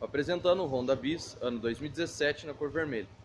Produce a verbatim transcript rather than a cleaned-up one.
apresentando o Honda Bis ano dois mil e dezessete na cor vermelha.